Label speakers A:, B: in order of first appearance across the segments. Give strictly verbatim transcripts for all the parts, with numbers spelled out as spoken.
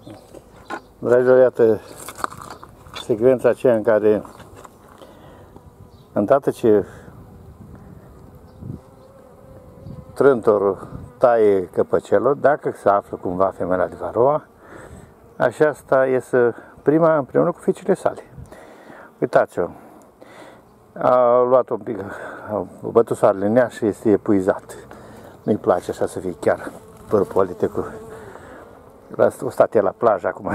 A: Dragilor, iată secvența aceea în care, îndată ce trântorul taie căpăcelul, dacă se află cumva femeia de Varroa, aceasta iese prima împreună cu fiicele sale. Uitați-o, a luat un pic, a bătut soarele în ea și este epuizat. Nu-i place așa să fie chiar părpolite cu... O stat el la plajă acum,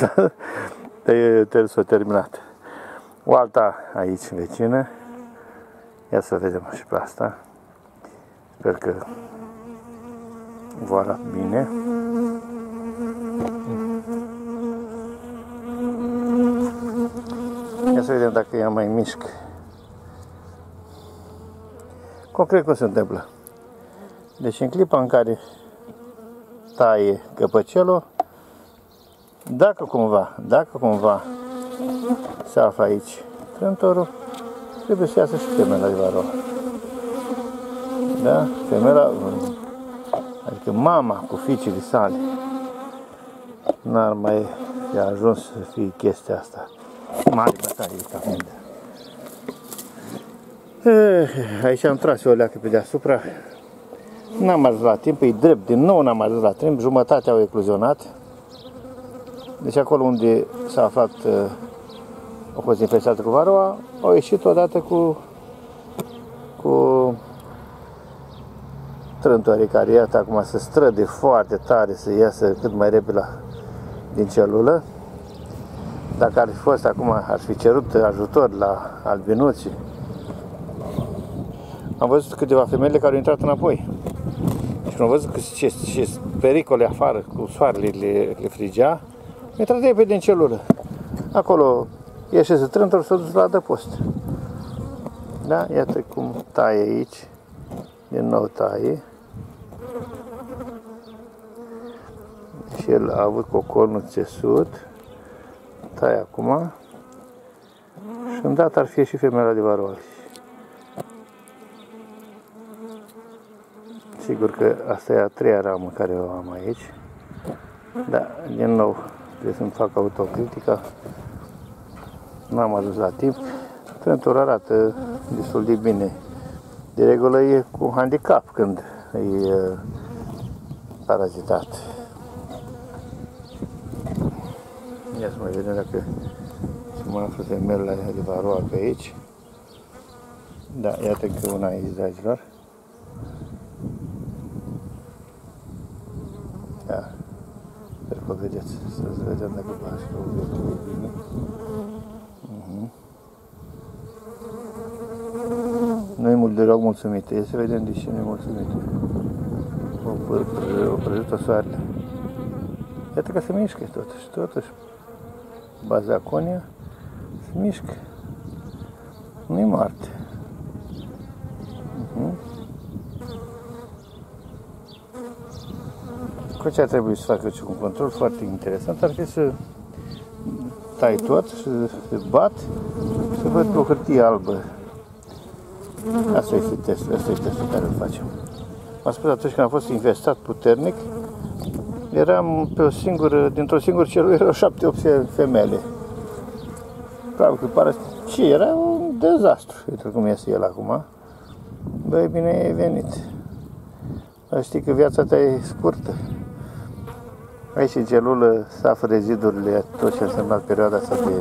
A: s-a terminat. O alta aici, vecină. Ia să vedem și pe asta. Sper că vă arăt bine. Ia să vedem dacă ea mai mișcă. Concret cum se întâmplă. Deci în clipa în care taie căpăcelul, dacă cumva, dacă cumva se află aici trântorul, trebuie să iasă și femeia de Varroa. Da? Femeia, adică mama cu fiicele sale, n-ar mai fi ajuns să fie chestia asta. Mare bătaie ca unde. Aici am tras o leacă pe deasupra. N-am ajuns la timp, e drept, din nou n-am ajuns la timp, jumătate au ecluzionat. Deci acolo unde s-a aflat, a fost infestată cu Varroa, au ieșit odată cu, cu trântorii care, iată, acum se străde foarte tare să iasă cât mai repede la, din celulă. Dacă ar fi fost acum, ar fi cerut ajutor la albinuții. Am văzut câteva femei care au intrat înapoi. Și am văzut că ce, ce pericole afară, cu soarele le, le frigea, au intrat repede în celulă. Acolo ieșese trântorul, s-a dus la adăpost. Da? Iată cum taie aici. Din nou taie. Și el a avut cocornul țesut. Taie acum. Și îndată ar fi și femeia de Varroa. Sigur că asta e a treia ramă care o am aici. Dar, din nou, trebuie să-mi fac autocritica. N-am ajuns la timp. Trântorul arată destul de bine. De regulă e cu handicap când e parazitat. Ia să mai vedem dacă se mai află femeile de Varroa pe aici. Da, iată că una aici, dragilor. Da, sper că o vedeți, să vedem dacă v-aș că o vedeți bine. Uh-huh. Nu-i mult deloc mulțumită, e să vedem de ce nu-i mulțumită. O, o prăjită soarele. Iată că se mișcă totuși, totuși. Bazaconia se mișcă. Nu-i moarte. Uh-huh. Cu ce ar trebui să facă un control foarte interesant ar fi să tai tot și să bat și să văd pe o hârtie albă. Asta este testul, asta este testul care îl facem. M-a spus atunci când am fost infestat puternic, eram pe o singură, dintr-o singură celulă erau șapte opt femele. Probabil că pare ce era un dezastru. Uite cum iese el acum. Băi, bine ai venit. Dar știi că viața ta e scurtă. Aici în celulă se află rezidurile, tot ce a însemnat perioada asta de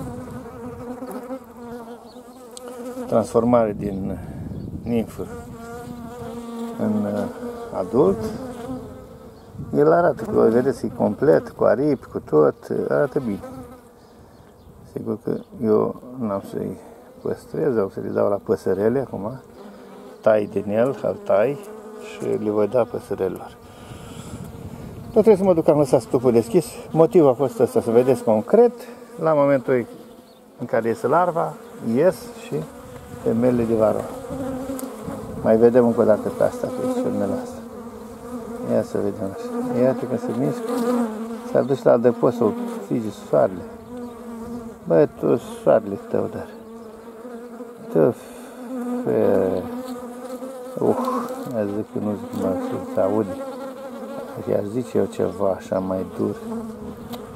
A: transformare din nimfă în adult. El arată, că vedeți, e complet, cu aripi, cu tot, arată bine. Sigur că eu n-am să-i păstrez, o să le dau la păsărele acum. Tai din el, îl tai și le voi da păsărelilor. Tot trebuie să mă duc, am lăsat stupul deschis. Motivul a fost ăsta, să vedeți concret, la momentul în care iese larva, ies și femeile de Varroa. Mai vedem încă o dată pe asta, pe femeile asta. Ia să vedem așa. Iată că se mișcă. S-a dus la adăpost, o frige soarele. Băi, tu soarele tău, dar. Tu, fe... Uh, ia zic că nu zic, mă, să aude. Iar zice eu ceva așa mai dur.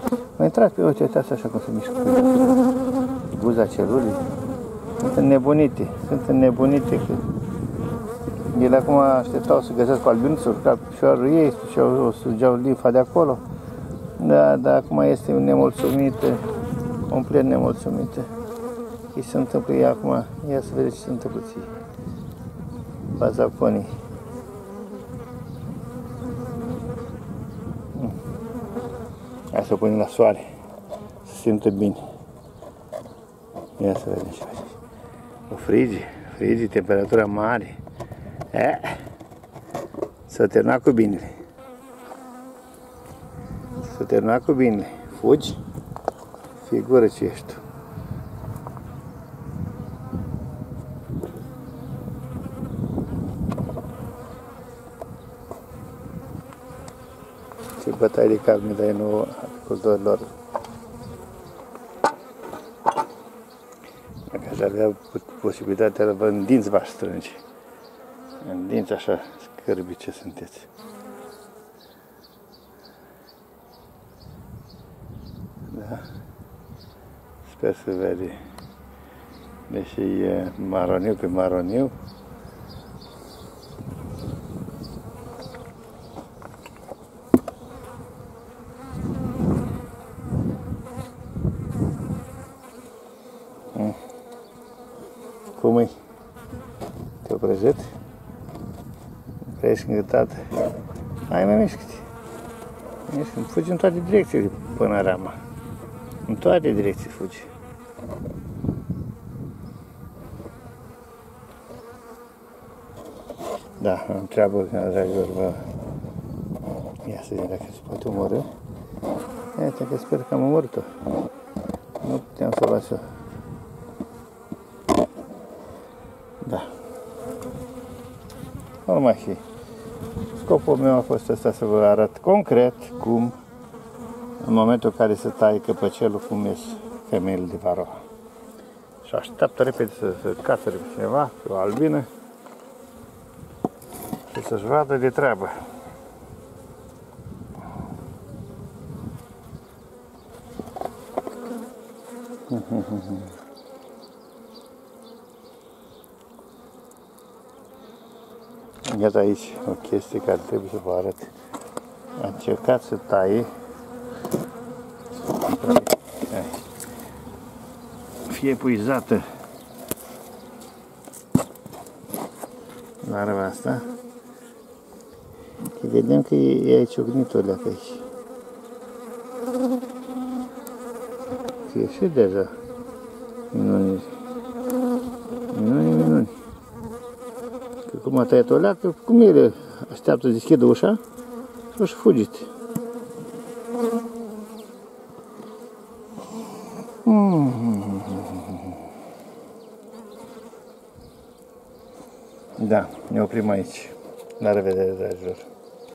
A: Mă intrat pe uite, uitați așa cum se mișcă buza celulei. Sunt înnebunite, sunt înnebunite că ele acum așteptau să găsească albinuțul, ca picioarul ei și o sugeau limfa de acolo. Da, dar acum este nemulțumită, complet nemulțumită. Ce se întâmplă ea acum? Ia să vedeți ce se întâmplă ție. Bazaconii. Hai să o punem la soare, să se simtă bine. Ia să vedem ce face. O frigi, frigi, temperatura mare. E, s-a terminat cu binele. S-a terminat cu binele. Fugi? Figură ce ești tu. Ce bătaie de cap mi dai nouă agricultorilor. Dacă aș avea posibilitatea să vă în dinți v-aș strânge. În dinți așa scârbi ce sunteți. Da. Sper să vede. Deși e maroniu pe maroniu. Cum e? Te-o prezet? Ești îngătat? Hai, mai mișcă-te. Mișcă-mi, fugi în toate direcțiile până rama. În toate direcții fugi. Da, am treabă, dragilor, vă... Ia să vedem dacă se poate omorâ. Iată că sper că am omorât-o. Nu puteam să o las eu. Da. Nu mai fi. Scopul meu a fost ăsta, să vă arăt concret cum, în momentul în care se taie căpăcelul, cum ies femeile de Varroa. Și așteaptă repede să se cațăre pe cineva, pe o albină, și să-și vadă de treabă. Iată aici o chestie care trebuie să vă arăt. A încercat să taie. Fie epuizată larva asta. Că vedem că e aici ciocnit-o leacă aici. Că e și deja minuni. Minuni, minuni. Că cum a tăiat o leacă, cum ele așteaptă să deschidă ușa și o-și fugit. Da, ne oprim aici. La revedere, dragilor!